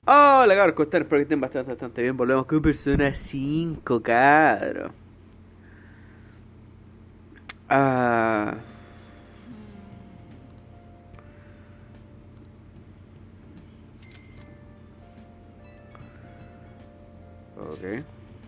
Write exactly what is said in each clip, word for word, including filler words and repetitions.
Hola cabros, ¿cómo están? Espero que estén bastante, bastante bien. Volvemos con Persona cinco, cabros. Ah, ok.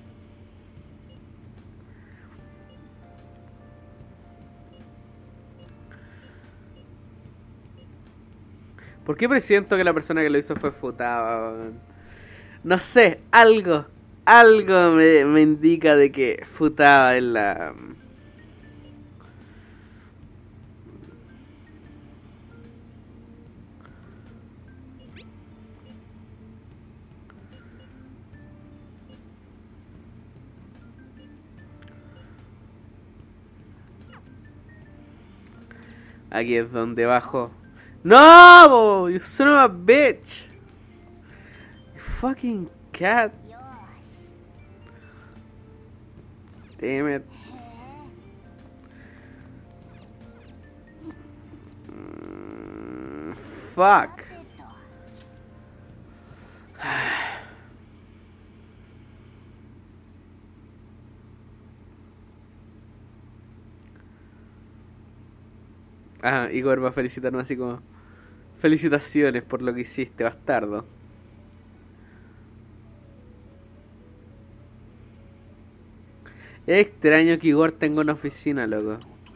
¿Por qué presiento que la persona que lo hizo fue Futaba, weón? No sé, algo, algo me, me indica de que Futaba es la... Aquí es donde bajo. ¡No! Bo, you son of a bitch! You fucking cat. Damn it. Mm, fuck. Ah, Igor va a felicitarnos así como... Felicitaciones por lo que hiciste, bastardo. Es extraño que Igor tenga una oficina, loco.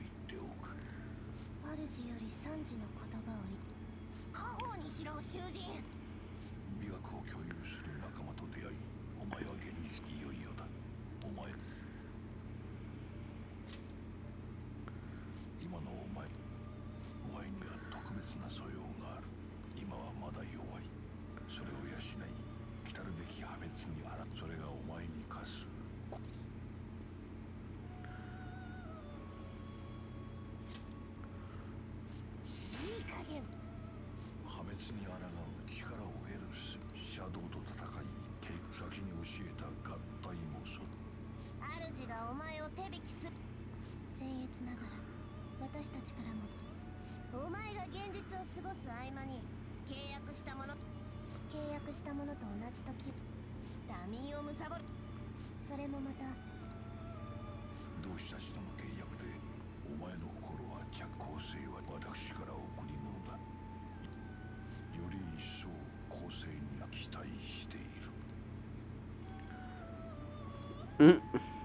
主より賛辞の言葉を家宝にしろ囚人。 美学を共有する仲間と出会い、お前は現実いよいよだ。お前今のお前お前には特別な素養がある。今はまだ弱い。それを養い来たるべき破滅にあらそれがお前に課す。 いい加減。 破滅に抗う力を得るすシャドウと戦いテイク先に教えた合体もそ主がお前を手引きする。僭越ながら私たちからもお前が現実を過ごす合間に契約したもの契約したものと同じ時ダミーを貪る。それもまた同志たちとの契約でお前の心は着工性は私から贈り物だ。より一層公正に期待している。 Mm.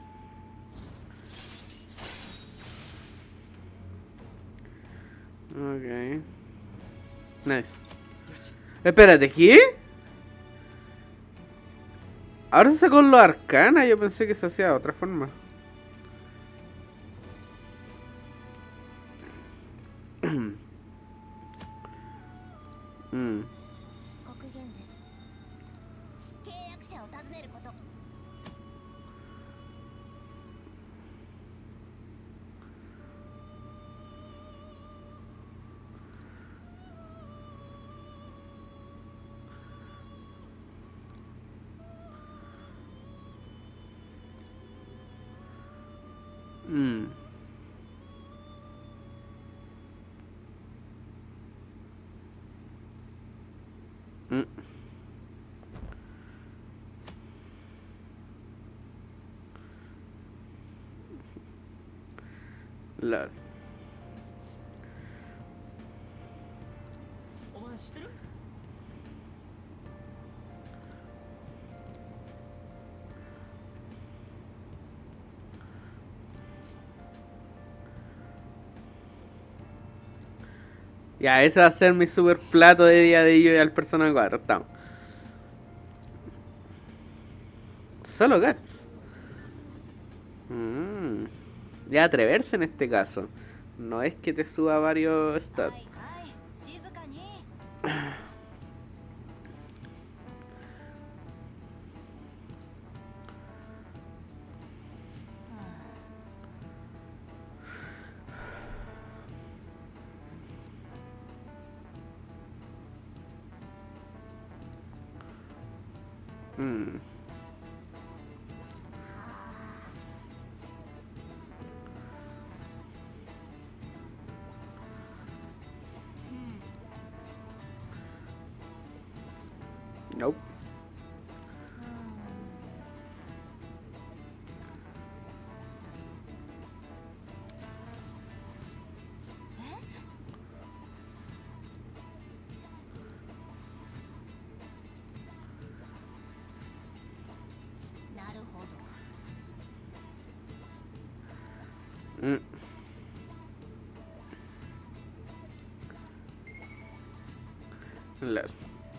Ok. Nice. Espérate, ¿qué? Ahora se sacó lo arcana, yo pensé que se hacía de otra forma. Mm. 国言です。契約者を訪ねること。 Mm. Mm. Lol. お前知ってる？ Ya, ese va a ser mi super plato de día de yo y al Persona cuatro. Estamos. Solo Guts. Mm. Ya atreverse en este caso. No es que te suba varios は stats. いはい静かに。 Mm. Nope. Mm. Lol.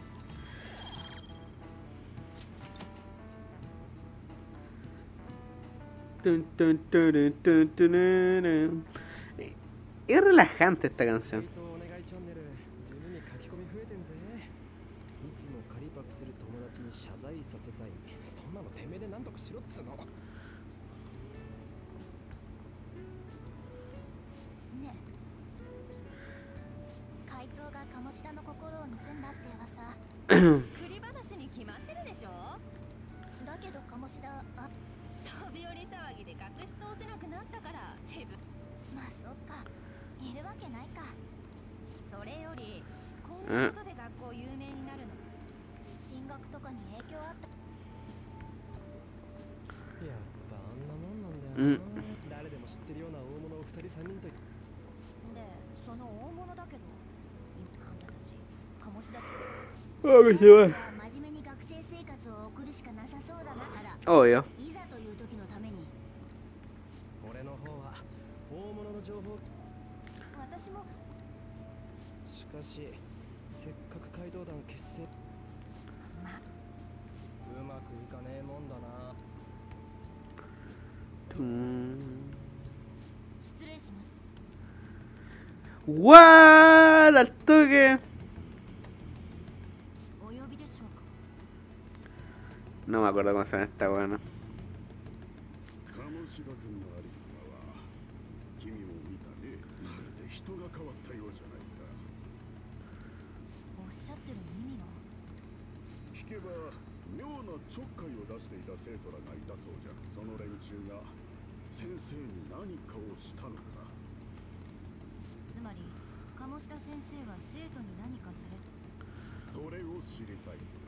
Tun, tun, turun, tun, turun. Es relajante esta canción. お願いチャンネル地味に書き込み増えてんぜ。いつも借りパクする友達に謝罪させたい。そんなのてめえで何とかしろっつうの。 ねえ、怪盗が鴨志田の心を盗んだって噂作り話に決まってるでしょ。だけど鴨志田はあ飛び降り騒ぎで隠し通せなくなったから自分まあそっかいるわけないか。それよりこんなことで学校有名になるの進学とかに影響あった。 やっぱあんなもんなんだうんよな。誰でも知ってるような大物を二人三人と。 でその大物だけど今あんたたち鴨志田 Oh, qué chido. 真面目に学生生活を送るしかなさそうだなから Obvio. いざという時のために俺の方は大物の情報。 私もしかしせっかく街道団結成。 まうまくいかねえもんだな。 Tun. 失礼します。 What? Al toque. お呼びでしょうか。 No me acuerdo cómo se llama esta buena. 鴨志田君のありさまは君も見たね。まるで人が変わったようじゃないか。 おっしゃってる意味が聞けば妙なちょっかいを出していた生徒らがいたそうじゃ。その連中が先生に何かをしたのか。 つまり鴨志田先生が生徒に何かされた。 それを知りたいんだ。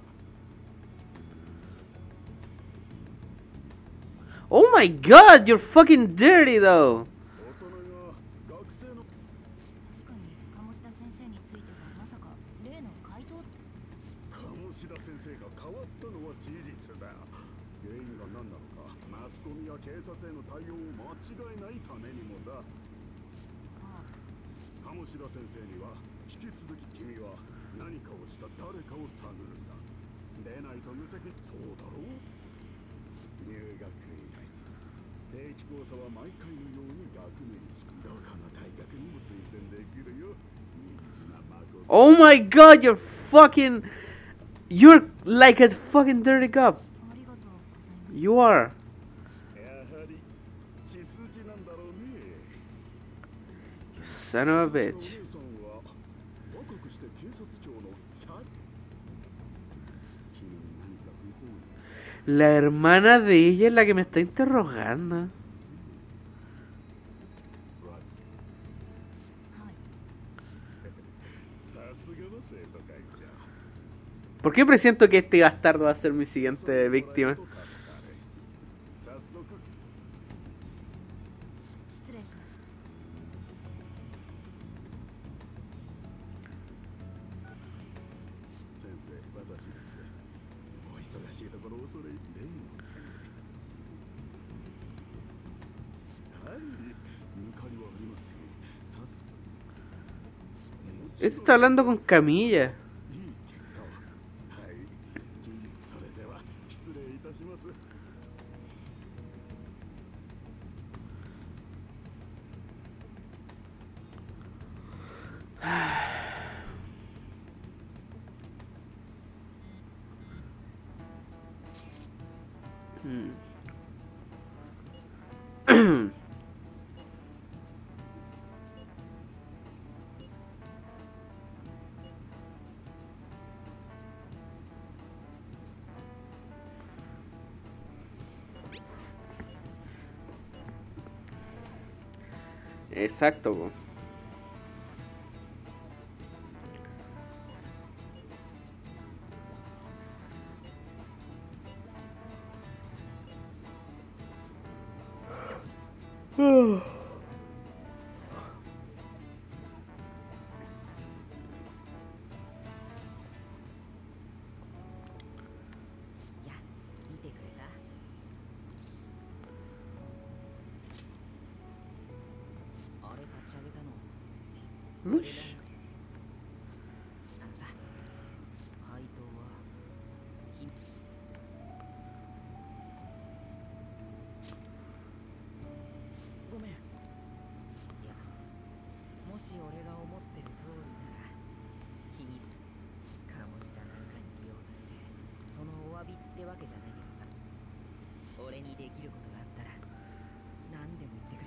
Oh my god, you're fucking dirty though. 大人が学生の確かに鴨志田先生についてはまさか例の怪盗。 鴨志田先生が変わったのは事実だ。原因が何なのか、マスコミや警察への対応を間違えないためにもだ。 ああ鴨志田先生には引き続き君は何かをした誰かを探るんだ。でないと無責任。そうだろう。入学以来定期講座は毎回のように学年式。どこの大学にも推薦できるよ。新島誠。 Oh my god, you're fucking. You're like a fucking dirty cop. ありがとうございます。 You are. やはり血筋なんだろうね。 You son of a 私のお bitch. 姉さんは若くして警察庁のキャ君に何か不法に La hermana de ella es la que me está interrogando. はい。 さすがの生徒会じゃ。 ¿Por qué presiento que este bastardo va a ser mi siguiente víctima? 早速失礼します。 先生、私です。お忙しいところ恐れ入り例の件はい、抜かりはありません。さす Este está hablando con Camilla. いい結果を。はい、それでは失礼いたします。 Hmm. Exacto, po. Ah. Ush. あのさ、怪盗はひごめん。いや、もし俺が思ってる通りなら秘密かもしだなんかに利用されてそのお詫びってわけじゃないけどさ、俺にできることがあったら何でも言ってくれ。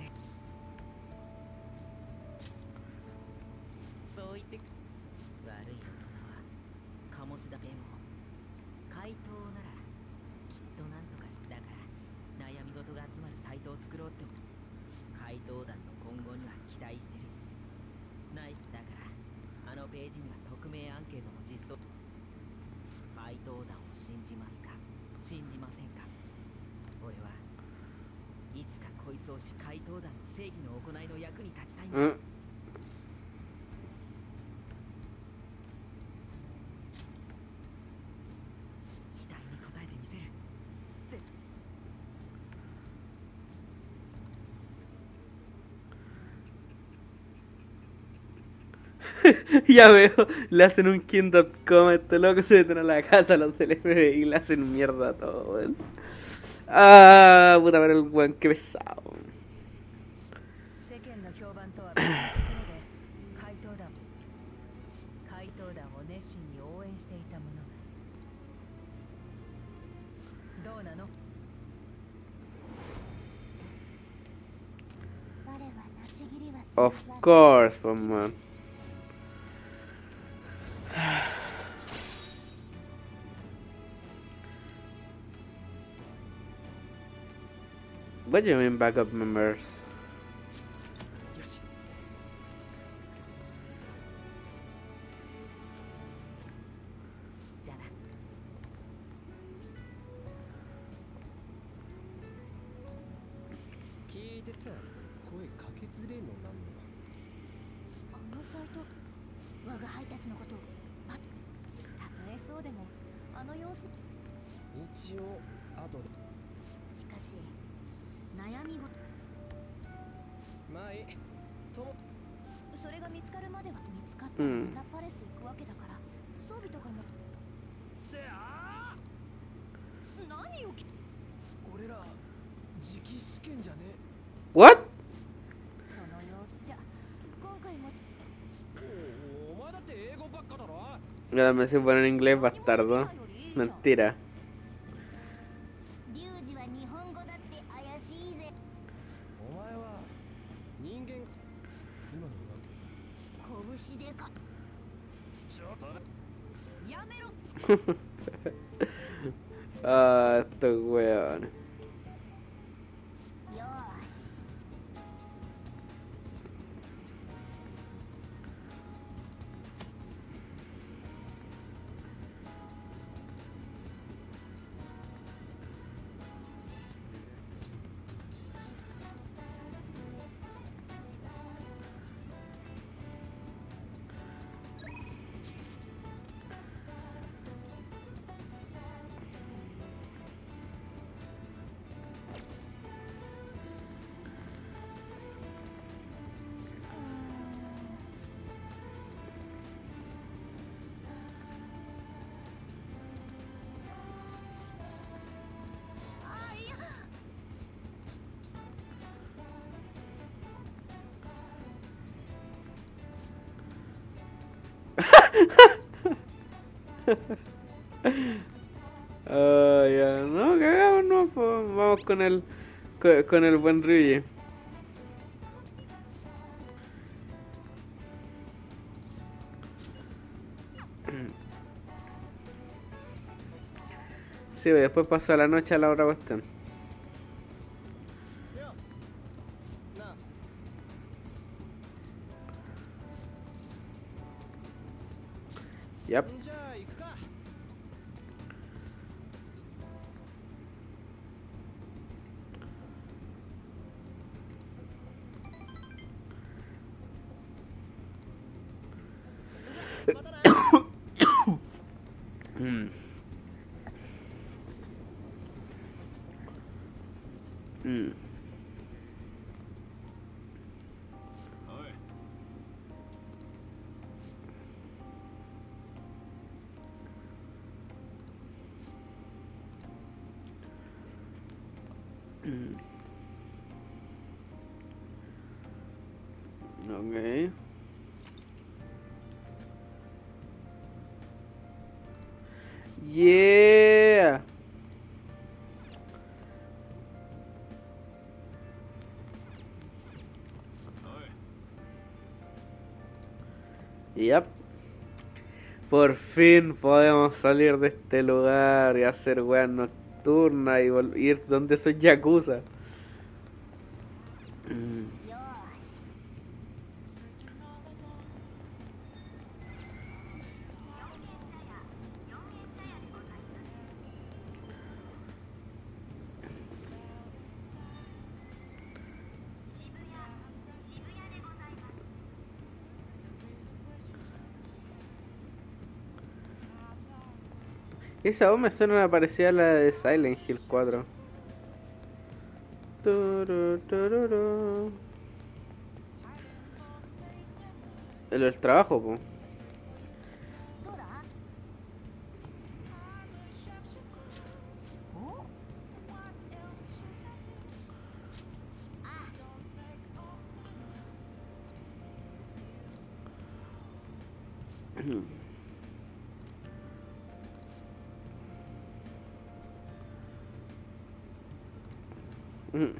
そう言って悪い大人は鴨志田でも怪盗ならきっと何とかしだから悩み事が集まるサイトを作ろうって思う。怪盗団の今後には期待してる。ナイスだからあのページには匿名アンケートも実装。怪盗団を信じますか信じませんか。俺はいつかこいつをし怪盗団の正義の行いの役に立ちたいんだ。 うん。 期待に応えてみせる。ぜ Ya veo, le hacen un kill punto com a este loco, se meten a la casa los del F B I y le hacen mierda a todo, weón. Ah, puta, pero el weón, qué pesado. 世間の評判とは別のところで怪盗団怪盗団を熱心に応援していた者がどうなの。 我はなし切りは Of course, pues man. What do you mean backup members? よし。じゃあな。 聞いてた。声かけづれえのなんの。 あのサイト我が配達のことをパッたとえそうでもあの様子一応後で。 しかし悩み事まあいい。ともそれが見つかるまでは見つかったらうんまたパレス行くわけだから装備とかもであ何よき俺ら直試験じゃね What? その様子じゃ今回もえ。おお前だって英語ばっかだろ。 Ya me sé poner en inglés bastardo. Mentira. リュウジは日本語だって怪しいぜ。 お前は人間今のは拳でかちょっとやめろ。 Ah, estos weones. よーし Ah, ya, no, cagamos, no, pues vamos con el, con, con el buen Ryuji. Sí, después pasó la noche a la otra cuestión. なあ Yep. じゃあ行くか。またな。 Mm. Mm. おい Ok. Yeah. Yep. Por fin podemos salir de este lugar y hacer weas nocturnas y vol- ir donde esos yakuza. Mm. よーし Esa voz me suena a parecida a la de Silent Hill cuatro. Turu, tururu. El del trabajo, po. どうだおあ Mm.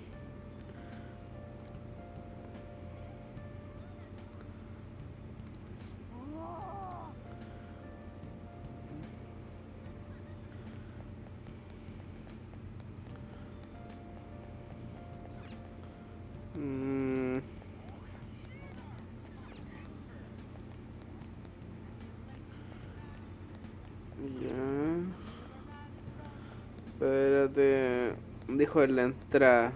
Mm. Ya. Espérate. Dijo en la entrada.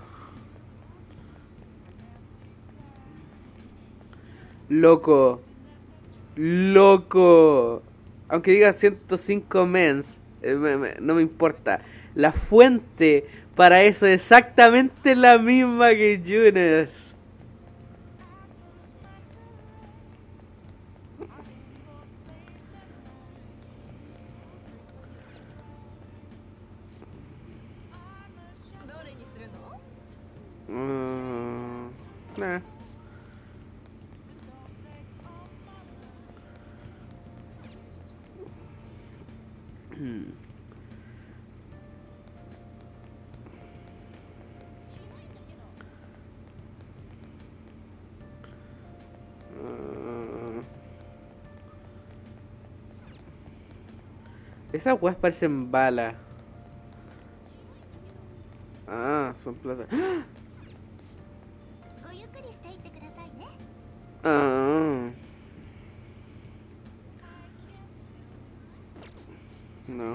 Loco. Loco. Aunque diga ciento cinco mens, eh, me- me- no me importa. La fuente para eso es exactamente la misma que Yunes. Mm, nah. Hmm. Ah. Esas weas parecen balas. Ah, son plata. ごゆっくりしていってくださいね Ah. No.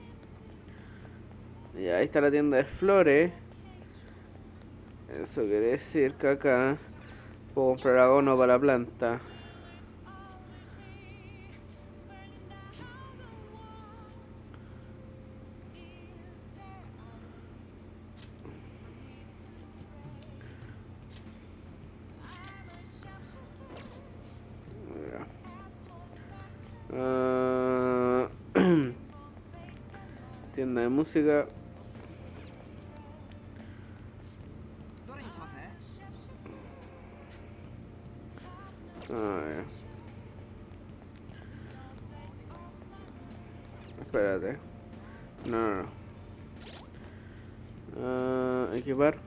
Y ahí está la tienda de flores. Eso quiere decir que acá puedo comprar abono para la planta. Ya. Ah, tienda de música. どれにします？ Ah, ya. Espérate. No, no, no. Ah, equipar.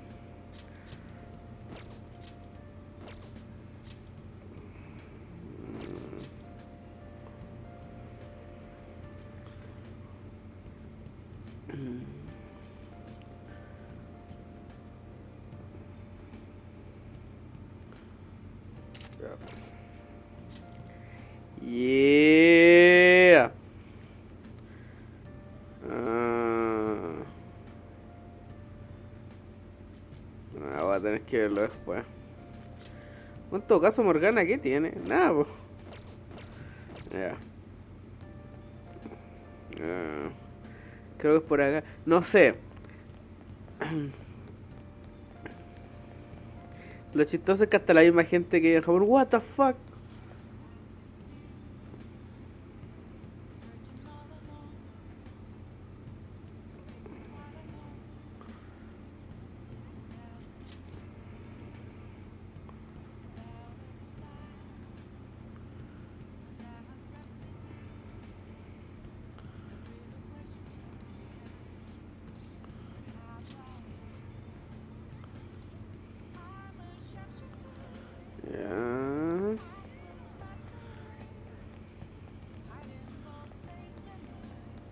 Yeah. Ah. Ah, voy a tener que verlo después. En todo caso, Morgana, ¿qué tiene? Nada, po. Ya. Ah. Creo que es por acá. No sé. Lo chistoso es que hasta la misma gente que vive en Japón, what the fuck.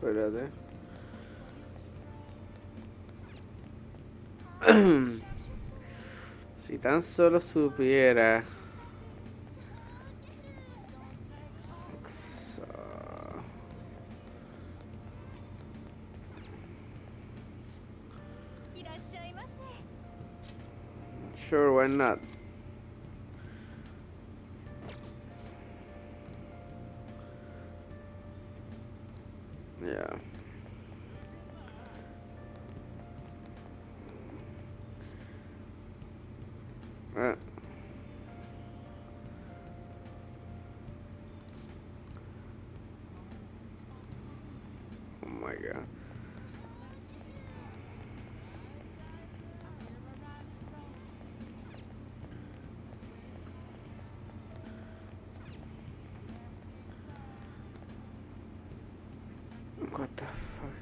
Espérate. Si tan solo supiera. Sure, why not? Yeah. Uh. Oh my god. What the fuck?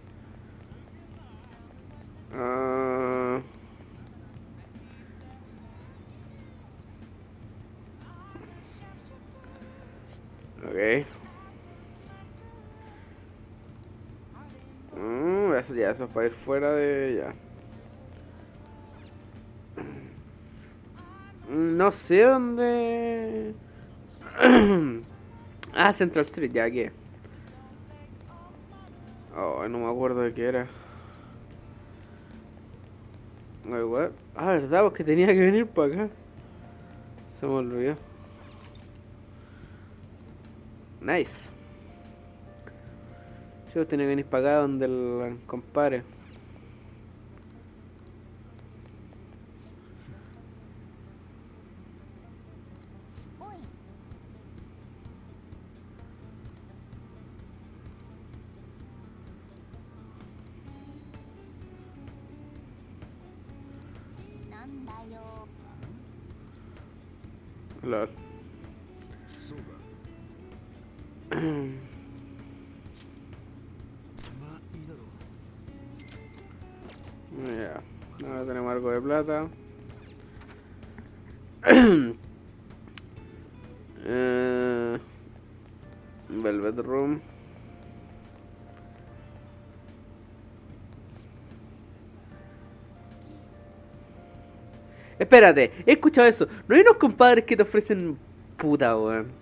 Uh, ok. Mm, eso ya, eso es para ir fuera de ya. No sé dónde. Ah, Central Street, ya que. Oh, no me acuerdo de qué era. Wait, what? Ah, verdad, porque tenía que venir para acá. Se me olvidó. Nice. Sí, pues tenía que venir para acá donde el compadre. Lol. そうか。 まあいいだろう。 Ya, ahora tenemos algo de plata. eh, Velvet Room. Espérate, he escuchado eso. ¿No hay unos compadres que te ofrecen puta, weón?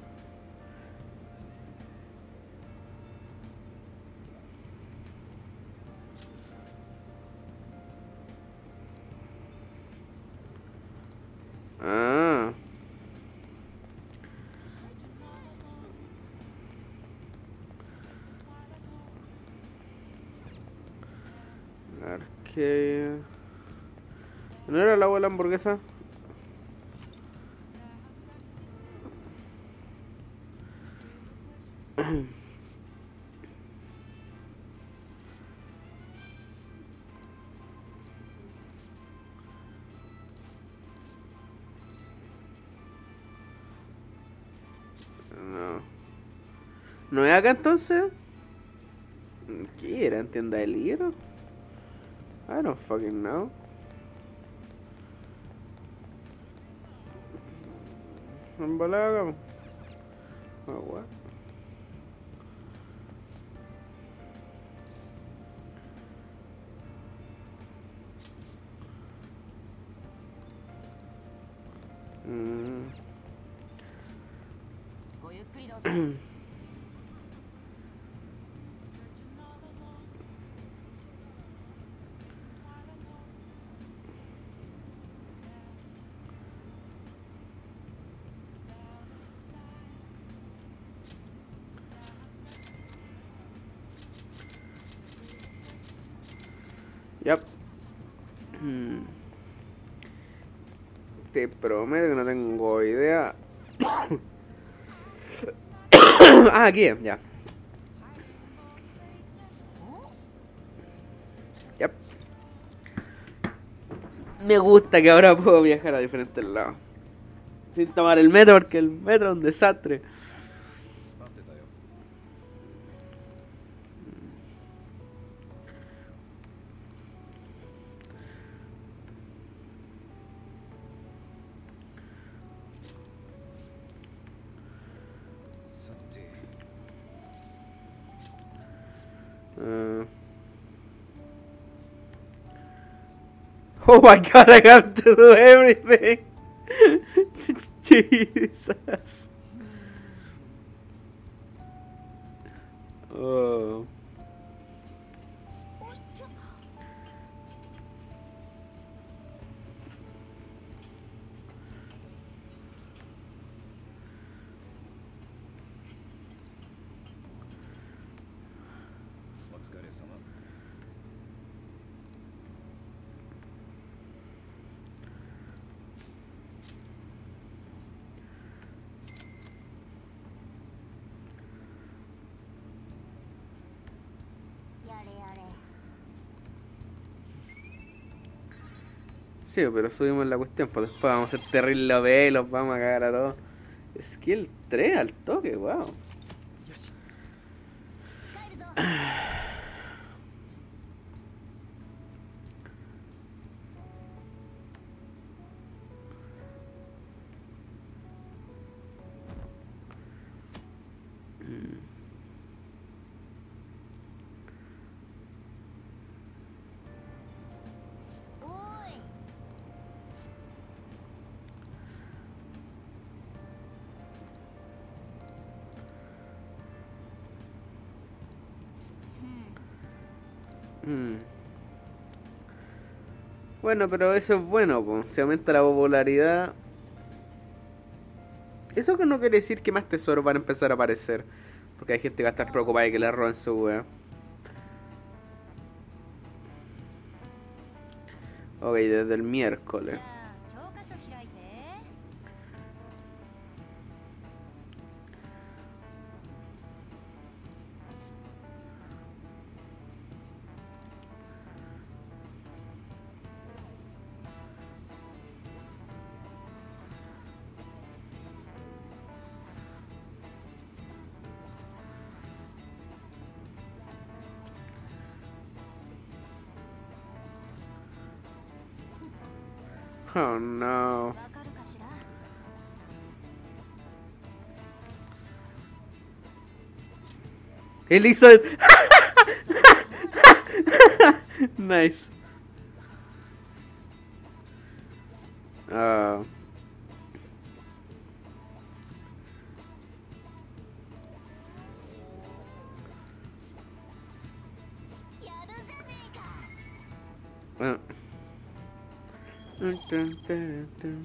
Ah. Arcade. ¿No era la abuela hamburguesa? No. ¿No es acá entonces? ¿Qué era? ¿En tienda de libros? I don't fucking know. En volada, oh, what? Mm. ごゆっくりどうぞ。 Yep. Hmm. Te prometo que no tengo idea. Ah, aquí, ya. Yep. Me gusta que ahora puedo viajar a diferentes lados. Sin tomar el metro, porque el metro es un desastre. 待ってたよ。 さて。 Uh, oh my god, I have to do everything. Jesus. Oh. Sí, pero subimos la cuestión, pues después vamos a hacer terrible O P y los vamos a cagar a todos. Skill tres al toque, wow. Hmm. Bueno, pero eso es bueno, pues. Se aumenta la popularidad. Eso que no quiere decir que más tesoros van a empezar a aparecer. Porque hay gente que va a estar preocupada de que le roben su wea. Ok, desde el miércoles. Oh no. Él hizo. Nice. Uh. Bueno. Dun, dun, dun, dun.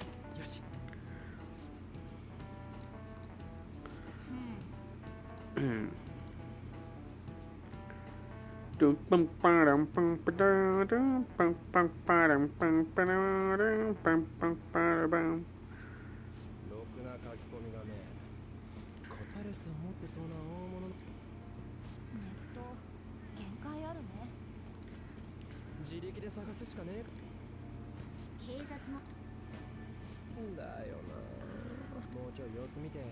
Dun, pam, param, pam, padadum, pam, pam, param, pam, padadum, pam, pam, padadum. ろくな書き込みがね、コタレスを持ってそうな大物。ネット限界あるね。 自力で探すしかねえ。 警察もだよな。もうちょい様子見て。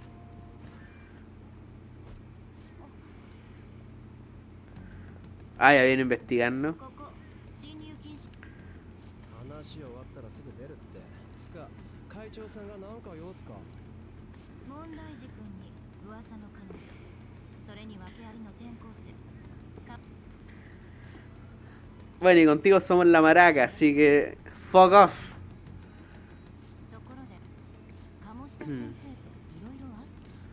Ah, ya viene investigando. ここ侵入禁止。 話終わったらすぐ出るって。つか会長さんが何か用すか。 問題児君に噂の彼女。それに訳ありの転校生。 Bueno, y contigo somos la maraca, así que fuck off. ところで鴨志田先生といろいろあっ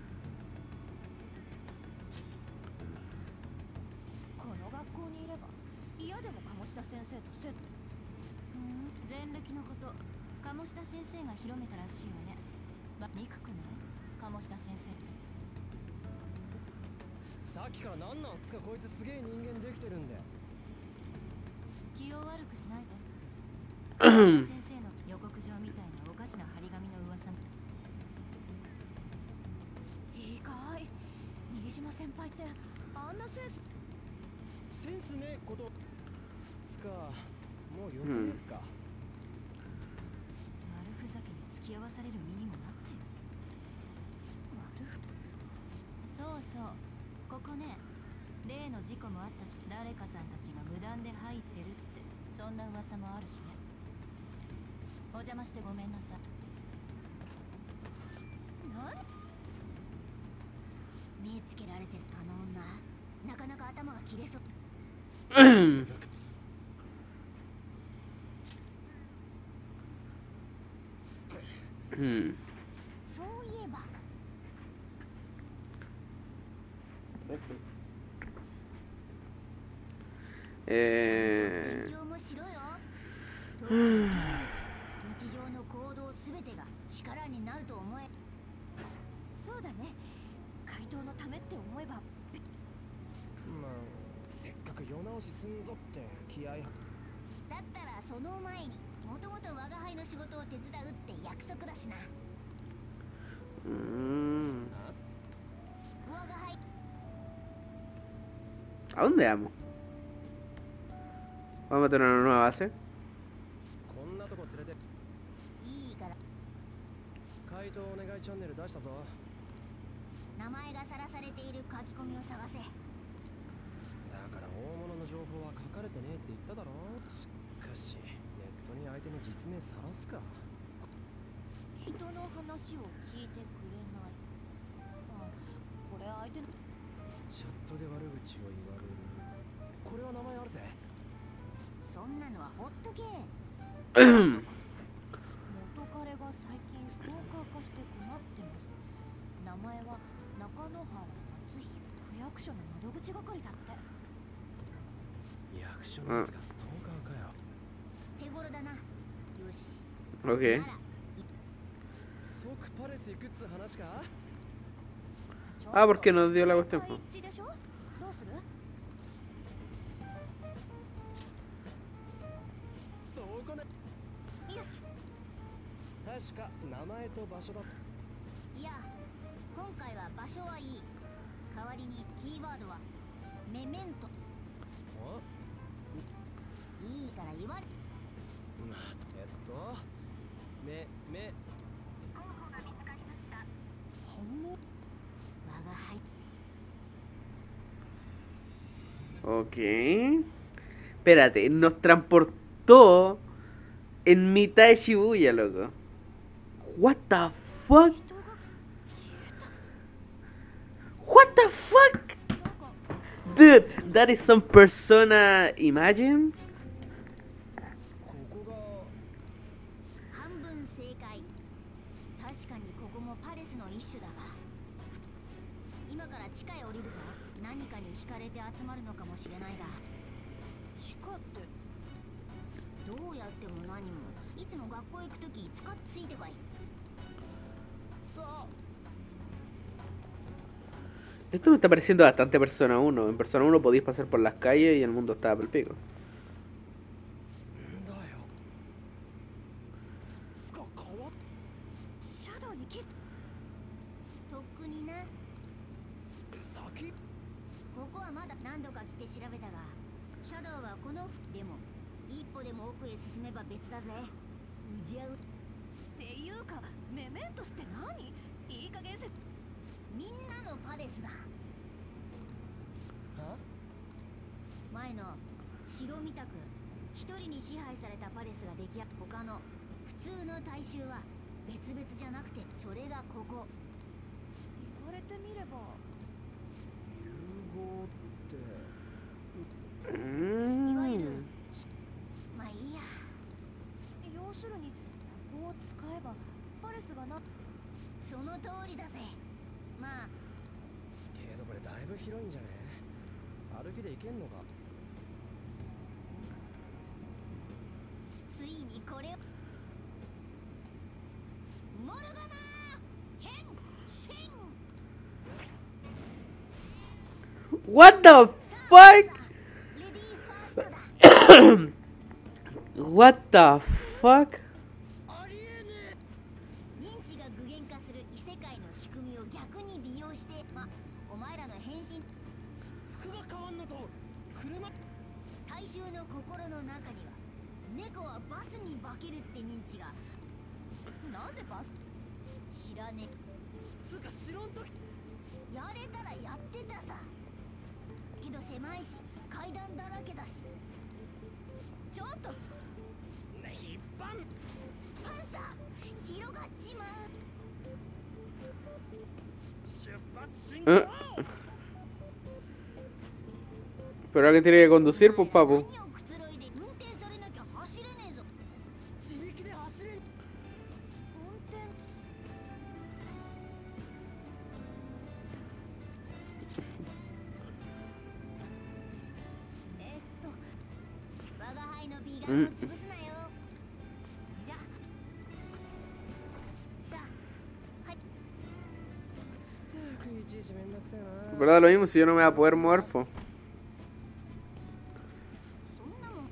この学校にいれば嫌でも鴨志田先生と接うん前歴のこと鴨志田先生が広めたらしいわねば憎くない鴨志田先生さっきから何なんつかこいつすげえ人間できてるんで。 気を悪くしないで先生の予告状みたいなおかしな張り紙の噂もいいかい新島先輩ってあんなセンスセンスねえことつかもう余裕ですか、 悪ふざけに付き合わされる身にもなって悪ふそうそうここね例の事故もあったし誰かさんたちが無断で入ってるってそんな噂もあるしねお邪魔してごめんなさい何見つけられてるあの女なかなか頭が切れそう。 うんそういえばえ勉強もしろよ。特に日常の行動すべてが力になると思え。そうだね。怪盗のためって思えば。 まあせっかく世直しすんぞって気合い。 だったらその前にもともと我が輩の仕事を手伝うって約束だしな。 ー、mm. 我が輩 ¿A dónde vamos? ¿Vamos a tener una nueva base? こんなとこ連れて。 いいから怪盗お願いチャンネル出したぞ。 名前がさらされている書き込みを探せ。 だから大物の情報は書かれてねえって言っただろ。しかしネットに相手の実名さらすか。 人の話を聞いてくれない。あ、これ相手のチャットで悪口を言われる。これは名前あるぜ。 そんなのはほっとけ。元彼が最近ストーカー化して困ってます。名前は中野原達彦。区役所の窓口係だって。 役所のやつがストーカーかよ。 手頃だな。よし。 Ok. なら即パレス行くっつ話か。 Ah, porque nos dio la cuestión. 一致でしょ。どうする？ そうこね。 よし。 確か名前と場所だ。 いや、今回は場所はいい。代わりにキーワードはメメント。 おいいから言われ。 まあ、えっとめめ候補が見つかりました。 本物。 我が輩 Ok. Espérate, nos transportó en mitad de Shibuya, loco. What the fuck? 人が What the fuck? なんか Dude, that is some persona imagine? ここが半分正解。確かにここもパレスの一種だが、今から地下へ降りるぞ。何かに惹かれて集まるのかもしれないが。地下ってどうやっても何も。いつも学校行くとき使っついてこい。 Esto me está pareciendo bastante Persona uno. En Persona uno podías pasar por las calles y el mundo estaba por el pico. なんだよ。つか変わっ。 シャドウにキス。とっくにな。 先。 ここはまだ何度か来て調べたが、シャドウはこのでも一歩でも奥へ進めば別だぜ。うじゃうっていうか、メメントスって何？いい加減せ。みんなのパレスだ。 は？ 前の城みたく一人に支配されたパレスが出来上がった他の普通の大衆は別々じゃなくて、それがここ。言われてみれば融合って。 いわゆる Mm. まあいいや。要するにここを使えばパレスがな。その通りだぜ。まあけどこれだいぶ広いんじゃね。歩きで行けんのか。 ついにこれをモルガナ変身。 What the さ fuck? あレディーファーストだ。 What the fuck? ありえね認知が具現化する異世界の仕組みを逆に利用して、ま、お前らの変身。 え。服が変わんのと車。 大衆の心の中には猫はバスに化けるって認知が。なんでバス？知らねつうか知らんとき。 え。やれたらやってたさ。けど狭いし階段だらけだし。ちょっとすね、引っ張ん。 パンサー広がっちまう。 出発進うん行。 Pero alguien tiene que conducir, pues, papu. 何をくつろいで運転されなきゃ走れねえぞ。 自力で走れん。 運転えっと我が輩のビーガンを潰すなよ。じゃあさあはい。 ったくいちいちめんどくせえな。 ¿Verdad? Lo mismo si yo no me voy a poder mover, pues. そんなもん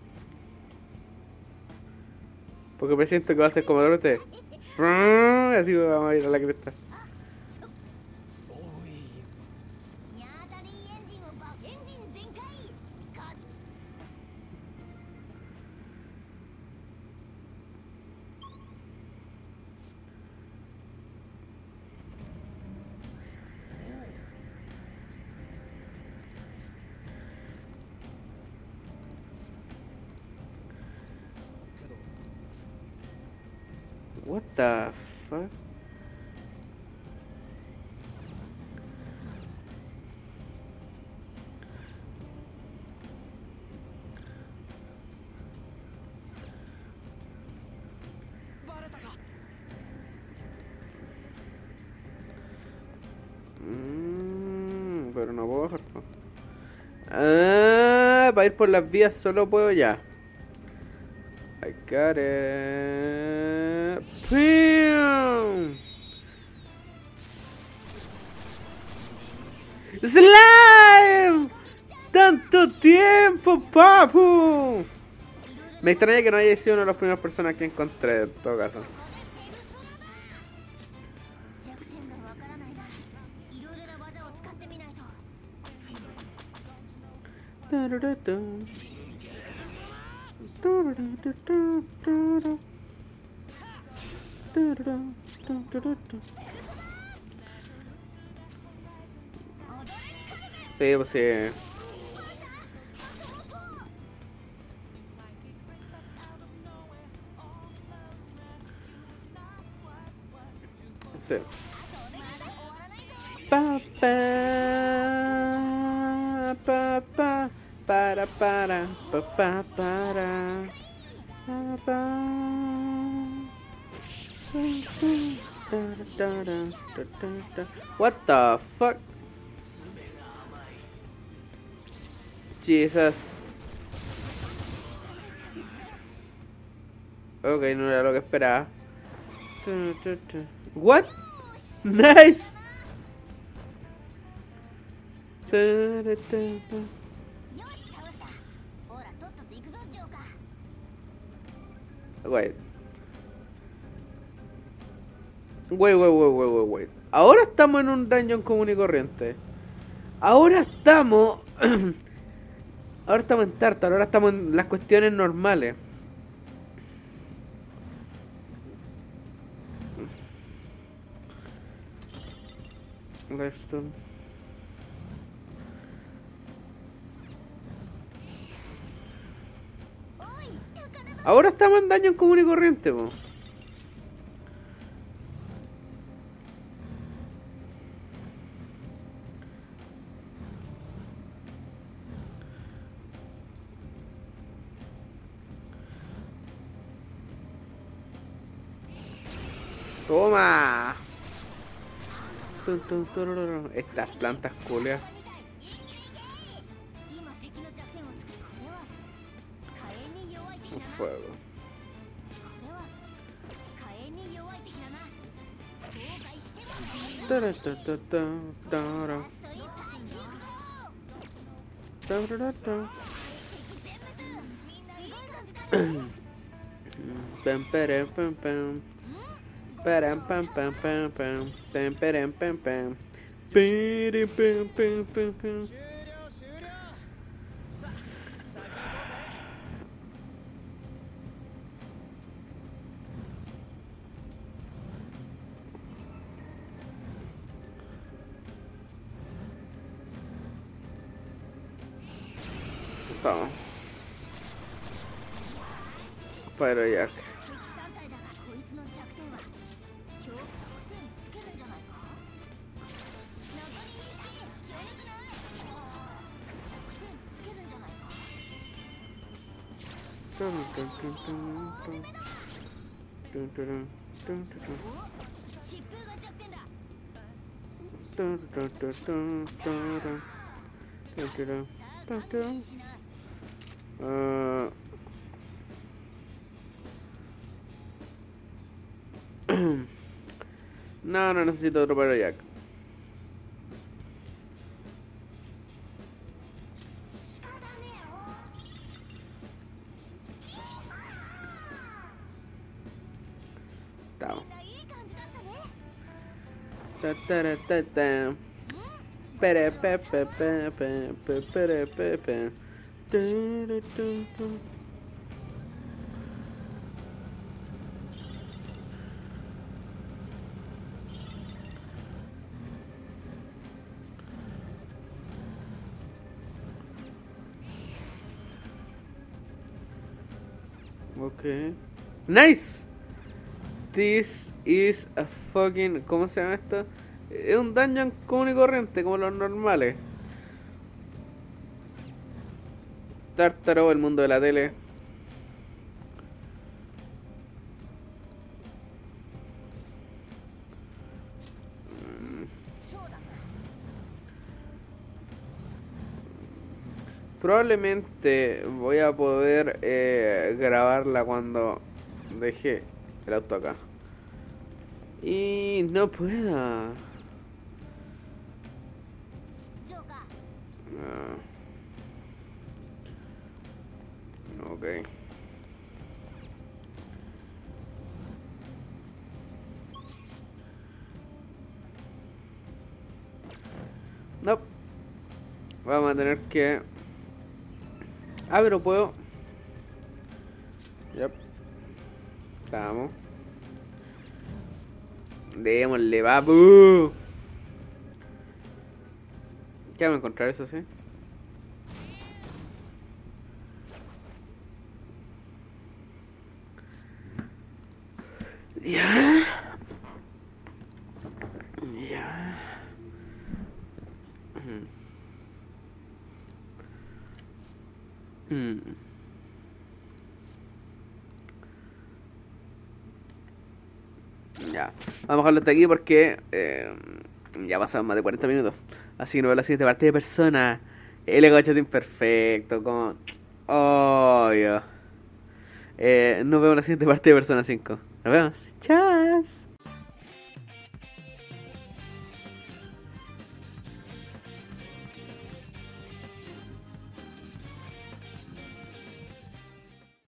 Porque me siento que va a ser como de usted. Así vamos a ir a la cresta. おい。 ニャータリーエンジンをバエンジン全開か。 けど What the fuck? バレたか。 Mm, pero no puedo bajar, po. Ah, para ir por las vías solo puedo ya. I got it. ¡Pum! ¡Slime! ¡Tanto tiempo, papu! Me extraña que no haya sido una de las primeras personas que encontré, en todo caso. 弱点がわからないな。いろいろな技を使ってみないと。 Tararatan. Tararatan. Tararatan. Tararatan. Sí, pues sí. Sí. Pa, pa, pa, pa, para, para, pa, pa, para, pa, pa. What the fuck? Jesus. Ok, no era lo que esperaba. What? Nice. Ta-da-da-da. よし倒した。ほらとっとと行くぞジョーカー。 Wait. Wait, wait, wait, wait, wait, wait. Ahora estamos en un dungeon común y corriente. Ahora estamos... Ahora estamos en Tartar, ahora estamos en las cuestiones normales. Lifestone. Ahora estamos en dungeon común y corriente, po. Toma. Tun, tun, turururu. Estas plantas culias. 今敵の弱点をつく。これは火炎に弱い的 Un だな。こ fuego. れは火炎に弱い的だな。後悔しても Taratata-tara. ラスト一発に行くぞ。 Tararata. 敵全滅。みんなすごいぞ使う。 Pam, param, pam, pam. Param, pam, pam, pam, pam. Pam, param, pam, pam. Pirim, pam, pam, pam, pam. 終了終了。さあ、先に行こうぜ。 Vamos. Pero ya. 敵さん体だがこいつの弱点は強弱点つけるんじゃないか。残りに体強くない。弱点つ疾風が弱点だ。さあ確認しな。 Ah, no, no necesito otro para Jack. 仕方ねえよ。 Estamos. いい感じだったね。 Ta, ta, ra, ta, ta. Pere, pe, pe, pe, pe, pe, pere, pe, pe. Tu, ru, tu, tu. Okay. Nice. This is a fucking... ¿Cómo se llama esto? Es un dungeon común y corriente, como los normales. Tártaro, el mundo de la tele. Mm. そうだな。 Probablemente voy a poder eh, grabarla cuando deje el auto acá. Y no puedo. ジョーカー。 Ah. Ok. No. Vamos a tener que... Ah, pero puedo... Yep. Estamos. Démosle, papu. ¿Qué vamos a encontrar eso, sí? Ya. Ya. Hmm. Ya, vamos a dejarlo hasta aquí porque eh, ya pasaron más de cuarenta minutos. Así que nos vemos en la siguiente parte de Persona. El Ego Chat imperfecto, como... Obvio. Eh, nos vemos en la siguiente parte de Persona cinco. Nos vemos. Chao.